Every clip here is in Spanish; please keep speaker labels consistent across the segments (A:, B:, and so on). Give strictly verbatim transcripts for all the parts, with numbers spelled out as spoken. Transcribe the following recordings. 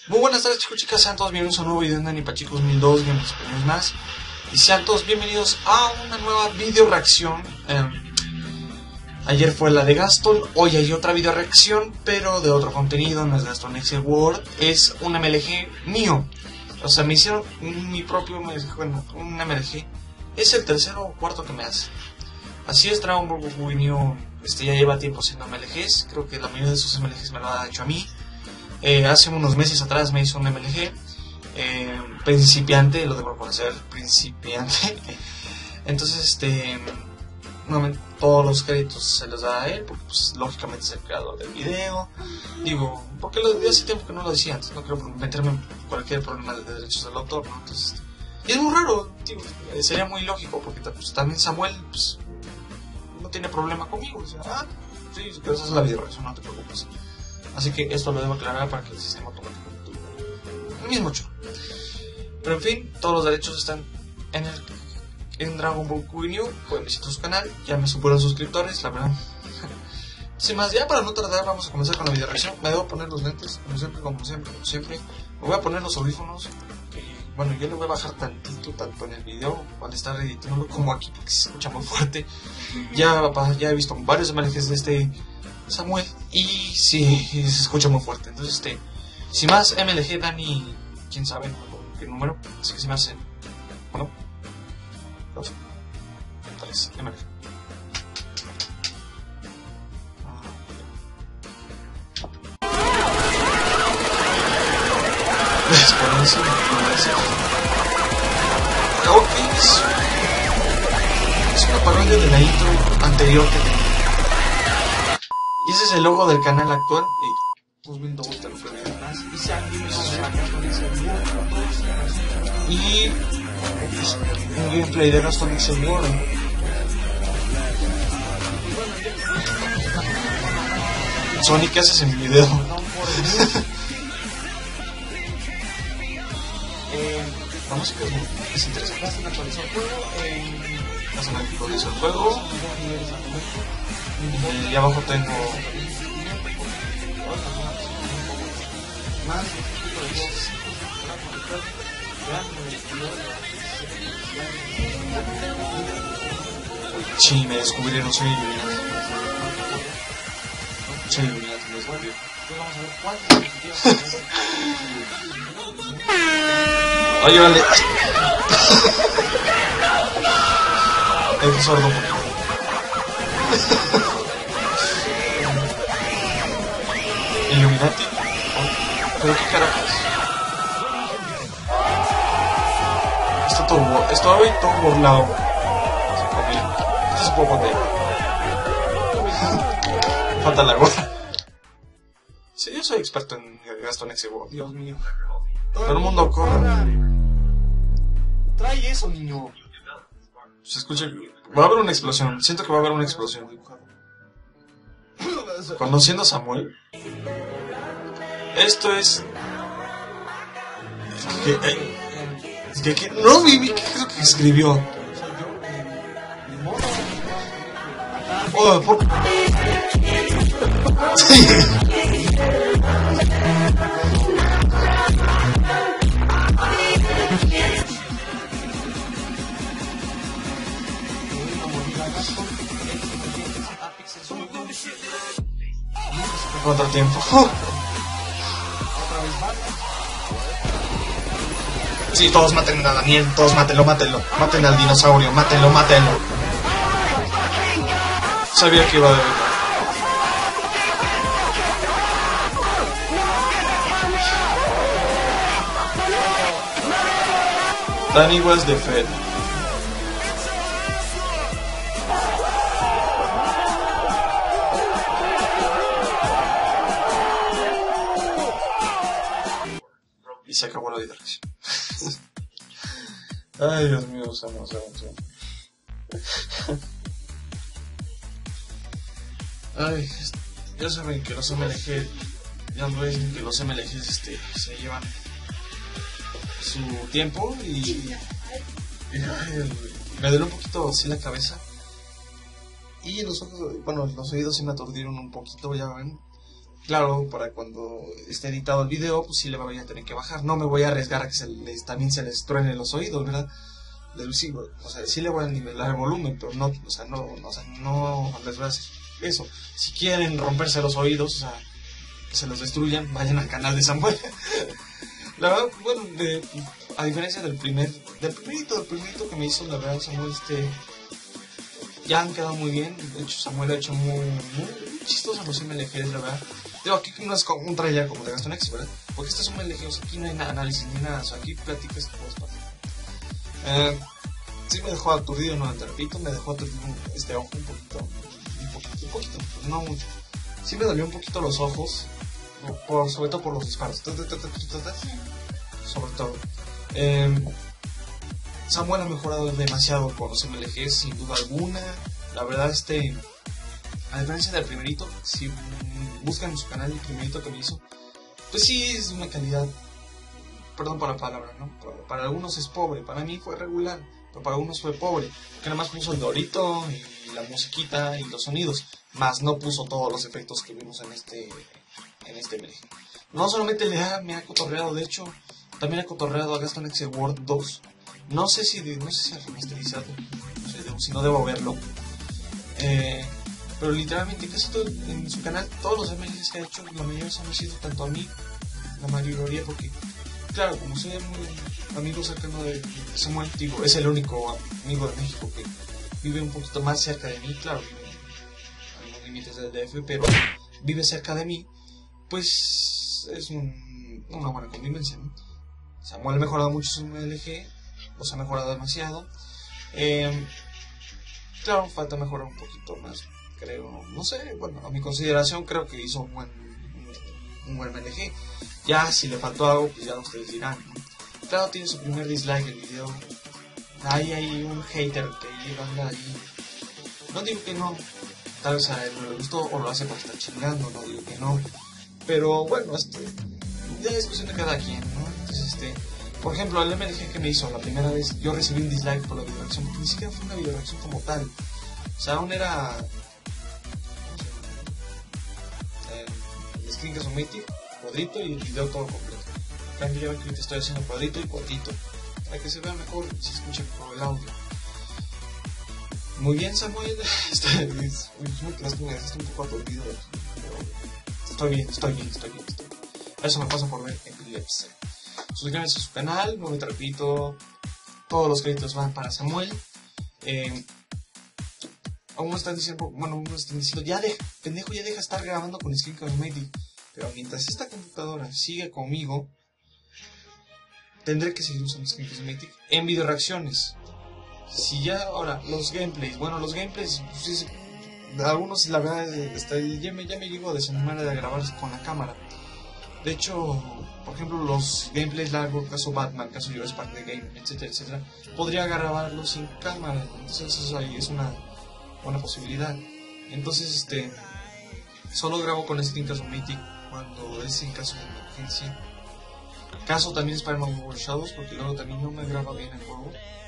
A: Muy buenas tardes, chicos, chicas, sean todos bienvenidos a un nuevo video de Dani Pacheco dos mil dos, bienvenidos más. Y sean todos bienvenidos a una nueva video reacción. eh, Ayer fue la de Gaston, hoy hay otra video reacción, pero de otro contenido, no es Gaston Excel World, es un M L G mío. O sea, me hicieron mi propio M L G, bueno, un M L G. Es el tercero o cuarto que me hace. Así es, Dragon Ball Goku New, este ya lleva tiempo siendo M L Gs, creo que la mayoría de esos M L Gs me lo ha hecho a mí. Eh, hace unos meses atrás me hizo un M L G eh, principiante, lo debo conocer, principiante. Entonces, este, nuevamente, todos los créditos se los da a él, porque pues, lógicamente es el creador del video. Digo, porque lo de hace tiempo que no lo decía antes, no quiero meterme en cualquier problema de derechos del autor, ¿no? Entonces, y es muy raro, digo, sería muy lógico, porque pues, también Samuel pues, no tiene problema conmigo. O sea, ah, sí, pero esa es la video reacción, no te preocupes. Así que esto lo debo aclarar para que el sistema automático el mismo hecho. Pero en fin, todos los derechos están en el en Dragon Ball Goku New. Pueden visitar su canal, ya me superan suscriptores, la verdad. Sin más, ya para no tardar, vamos a comenzar con la video reacción. Me debo poner los lentes, como siempre, como siempre, como siempre. Me voy a poner los audífonos. Y, bueno, yo le voy a bajar tantito, tanto en el video, al estar editándolo, como aquí, porque se escucha muy fuerte. Ya, ya he visto varios M L Gs de este Samuel y sí, se escucha muy fuerte. Entonces, este, sin más, M L G Dani, quién sabe qué número, así que se me hace, bueno, dos, tres, M L G. Exponencia, ok, es, es una parodia de la intro anterior que tenía. Y ese es el logo del canal actual. dos mil dos te lo fue más. Y pues, un gameplay de Gaston Excel World. Sony, ¿qué haces en mi video? La música es, es interesante. La zona que actualiza el juego. Eh, y abajo tengo sí, me descubrieron, soy Illuminati. Soy Illuminati, me descubrieron. Ay, vale. Es sordo un poquito. Illuminati. Pero qué carajos. Está todo, está hoy todo burlado. Esto es un poco de. Falta la gorra. Sí, yo soy experto en Gaston Excel World. Dios mío. Todo el mundo corre.
B: Trae eso, niño.
A: Se escucha. Va a haber una explosión. Siento que va a haber una explosión. Conociendo a Samuel. Esto es. Es que. Eh, es que, que no vi, vi qué creo que escribió. Oh, por. Sí. Contratiempo. Sí, todos maten a Daniel, todos mátenlo, mátenlo. Maten al dinosaurio, mátenlo, mátenlo. Sabía que iba a debutar. Danny was the Fed. Y se acabó la diversión. Ay, Dios mío, Samuel, Samuel. Ay, ya saben que los M L G, ya ven que los M L Gs este, se llevan su tiempo y, y ay, me duele un poquito así la cabeza y los ojos, bueno, los oídos sí me aturdieron un poquito, ya ven. claro, para cuando esté editado el video, pues sí le voy a tener que bajar. No me voy a arriesgar a que se les, también se les truene los oídos, ¿verdad? Les, sí, o sea, sí le voy a nivelar el volumen, pero no, o sea, no, no, o sea, no les voy a hacer eso. Si quieren romperse los oídos, o sea, que se los destruyan, vayan al canal de Samuel. La verdad, bueno, de, a diferencia del primer, del primerito, del primerito que me hizo, la verdad, Samuel, este, ya han quedado muy bien. De hecho, Samuel ha hecho muy, muy chistosos los M L Gs, la verdad. Digo, aquí no es como un trailer como de Gaston X, ¿verdad? Porque este es un M L G, o sea, aquí no hay nada, análisis ni nada, o sea, aquí platicas cómo es para. Eh, sí me dejó aturdido, no te repito, me dejó aturdido este ojo un poquito, un poquito, un poquito, no mucho. Sí me dolió un poquito los ojos, por, sobre todo por los disparos, sobre todo. Eh, Samuel ha mejorado demasiado con los M L Gs, sin duda alguna. La verdad, este, a diferencia del primerito, si buscan en su canal el primerito que me hizo, pues sí es de una calidad, perdón por la palabra, ¿no? Para, para algunos es pobre, para mí fue regular, pero para algunos fue pobre, que nada más puso el dorito y la musiquita y los sonidos, más no puso todos los efectos que vimos en este, en este M L G. No solamente le ha, me ha cotorreado, de hecho, también ha cotorreado a Gaston X World dos. No sé si, no sé si ha remasterizado, no sé si no debo verlo. Eh, pero literalmente casi todo en su canal, todos los M L Gs que ha hecho, la mayoría han sido tanto a mí, la mayoría, porque claro, como soy muy amigo cercano de Samuel, digo, es el único amigo de México que vive un poquito más cerca de mí, claro, vive en los límites del D F, pero vive cerca de mí, pues es un, una buena convivencia, ¿no? Samuel ha mejorado mucho su M L G, los ha mejorado demasiado. Eh, claro, falta mejorar un poquito más, creo, no sé, bueno, a mi consideración creo que hizo un buen, un buen M L G. Ya si le faltó algo, pues ya ustedes dirán, ¿no? Claro, tiene su primer dislike el video. Ahí hay un hater que anda ahí. No digo que no, tal vez a él no le gustó o lo hace porque está chingando, no digo que no. Pero bueno, este, ya es cuestión de cada quien, ¿no? Entonces, este, por ejemplo, el M L G que me hizo la primera vez, yo recibí un dislike por la videoreacción, porque ni siquiera fue una videoreacción como tal. O sea, aún era el screen cosmetic, cuadrito y el video todo completo. También ya ven que te estoy haciendo cuadrito y cuadrito, para que se vea mejor y se escuche por el audio. Muy bien, Samuel. Estoy, es, me quedaste, me dejaste un poco aturdido, pero estoy bien, estoy bien, estoy bien, estoy bien. Eso me pasa por ver Epilepsy. Suscríbanse a su canal, no te repito, todos los créditos van para Samuel. Eh, aún están diciendo, bueno, aún están diciendo, ya de, pendejo, ya deja estar grabando con Screen Cosmetic. Pero mientras esta computadora sigue conmigo, tendré que seguir usando Screen Cosmetic en video reacciones. Si ya ahora, los gameplays, bueno, los gameplays, pues, algunos la verdad, hasta ya me, ya me llego a desanimar de grabar con la cámara. De hecho, por ejemplo, los gameplays largos, caso Batman, caso Jurassic Park The Game, etcétera, etcétera, podría grabarlos sin cámara. Entonces eso ahí es una buena posibilidad. Entonces, este, solo grabo con Screen Cosmetic cuando es en caso de emergencia. Caso también Spider-Man World Shadows, porque luego también no me graba bien el juego,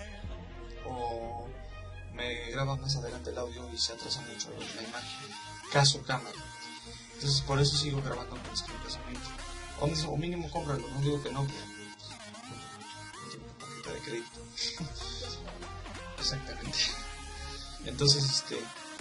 A: o me graba más adelante el audio y se atrasa mucho la imagen. Caso cámara. Entonces por eso sigo grabando con Screen Cosmetic. O mínimo, o mínimo cómpralo, no digo que no, pero no tengo tarjeta de crédito. Exactamente. Entonces, este,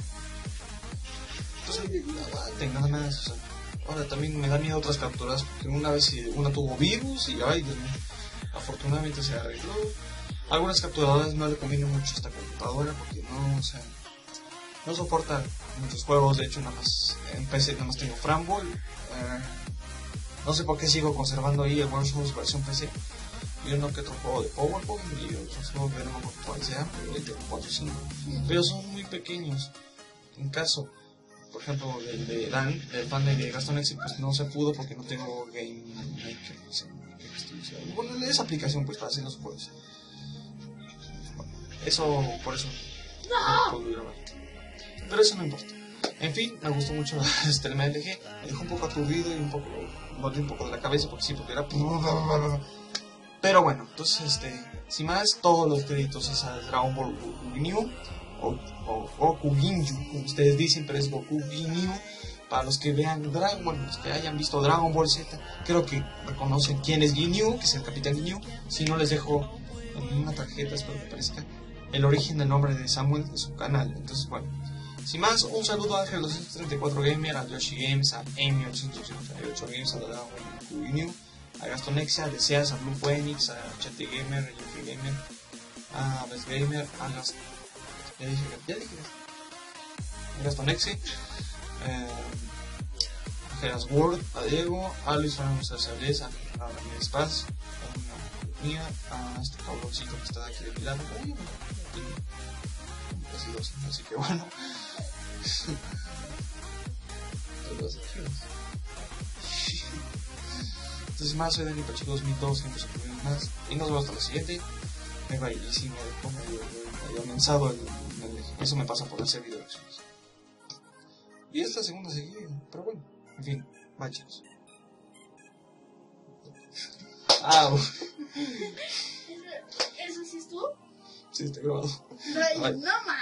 A: pues aguanten, nada más. O sea, ahora también me da miedo otras capturas, porque una vez una tuvo virus y ay, Dios mío, afortunadamente se arregló. Algunas capturadoras no le conviene mucho a esta computadora porque no, o sea, no soporta muchos juegos. De hecho, nada más en P C nada más tengo Framboy. Eh, no sé por qué sigo conservando ahí el World Shows versión P C. Y uno que otro juego de PowerPoint y otros juegos que no me acuerdo cuál sea, pero tengo cuatro o cinco. Pero son muy pequeños. En caso, por ejemplo, el de Dan, el fan de Gaston X, pues no se pudo porque no tengo Game Maker. No sé, bueno, esa aplicación pues para hacer los juegos. Eso, por eso no puedo grabar. Pero eso no importa. En fin, me gustó mucho este M L G. Me dejó un poco aturdido y un poco, volví un poco de la cabeza porque sí, porque era. Pero bueno, entonces, este, sin más, todos los créditos es a Dragon Ball Goku Ginyu, o, o Goku Ginyu, como ustedes dicen, pero es Goku Ginyu, Para los que vean Dragon, bueno, los que hayan visto Dragon Ball Z, creo que reconocen quién es Ginyu, que es el Capitán Ginyu. Si no, les dejo en una tarjeta, espero que aparezca el origen del nombre de Samuel de su canal. Entonces, bueno, sin más, un saludo a Ángel doscientos treinta y cuatro Gamer, a Yoshi Games, a Amy ochocientos ochenta y ocho Games, a Dragon Ginyu, a Gastonexia, a Deseas, a Blue Phoenix, a Chate Gamer, a Yoshi Gamer, a Best Gamer, a Gast... Ya dije, ya dije Gastonexia, eh, a Geras Word, a Diego, a Luis Fernando Cercedez, a Ramírez Paz, a una mía, a este cabroncito que está aquí de mi lado, casi dos, así que bueno. Entonces más, soy Dani Pacheco dos mil dos, ciento cincuenta más, y nos vemos hasta la siguiente. Me va y sí, me dejó medio, medio mensado el, el, eso me pasa por hacer video reacciones. Y es la segunda seguida, pero bueno, en fin, bye chicos. ¡Au!
B: ¿Eso, ¿Eso sí estuvo?
A: Sí, está grabado.
B: No, no,